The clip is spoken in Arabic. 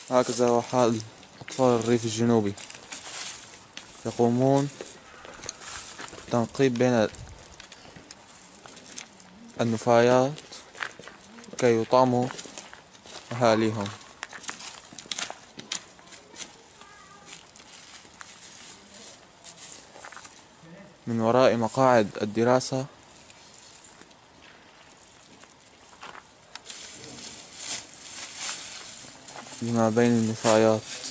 هكذا هو حال أطفال الريف الجنوبي، يقومون بالتنقيب بين النفايات كي يطعموا أهاليهم. من وراء مقاعد الدراسة لما بين النفايات.